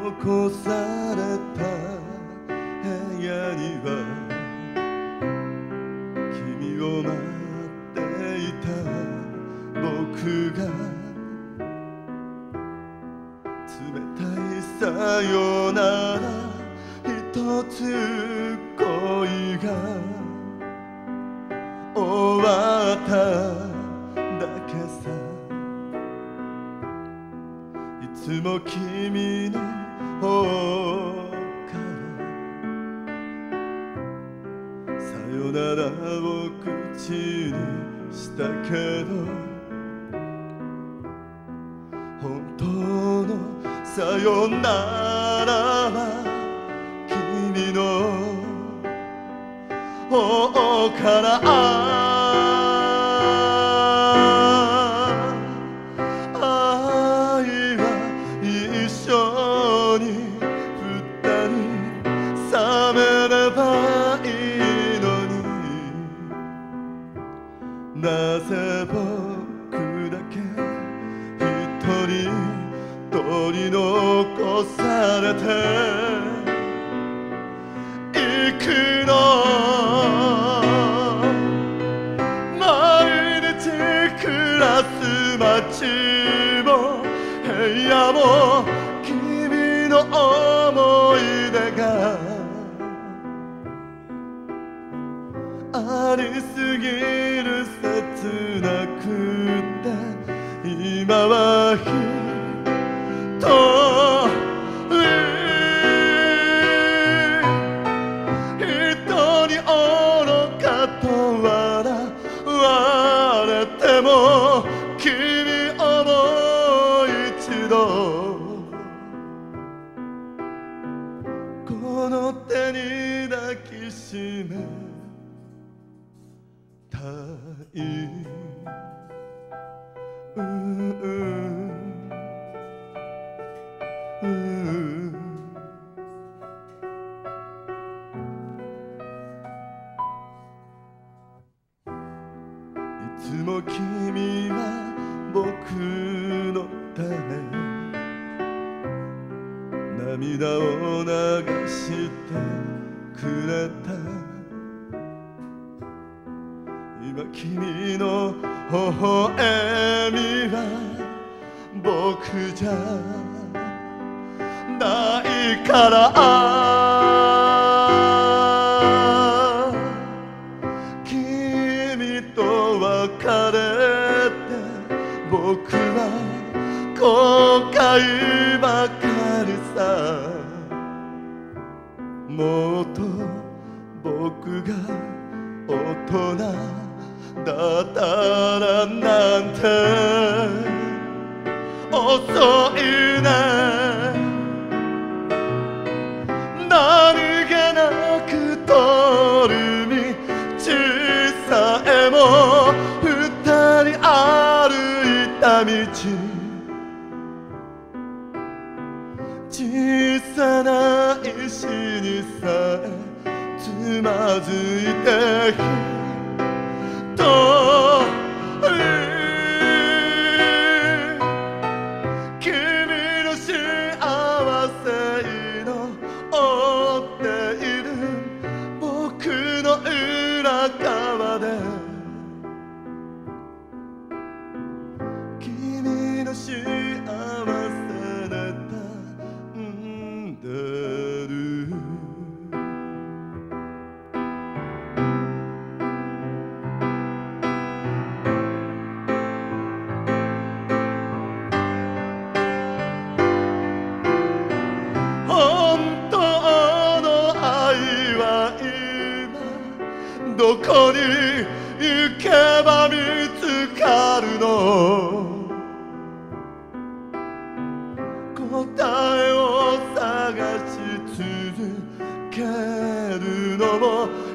残された部屋には君を待っていた僕が冷たいさよなら一つ恋が終わっただけさ。いつも君の方からさよならを口にしたけど、本当のさよならは君の方から愛は一緒に二人覚めればいいのに、なぜ僕だけ一人取り残されていくの。毎日暮らす街も部屋も君の思い出がありすぎる切なくて、今は一人愚かと笑われても、君をもう一度この手に抱きしめたい。いつも君は僕のため涙を流してくれた。今君の微笑みは僕じゃないから、君と別れて僕は後悔ばかりさ。もっと僕が大人だったらなんて遅いね。何気なく通る道さえも二人歩いた道、小さな石にさえつまずいて一人君の幸せの追っている僕の裏側で、君の幸せでたんでる。どこに行けば見つかるの、答えを探し続けるのも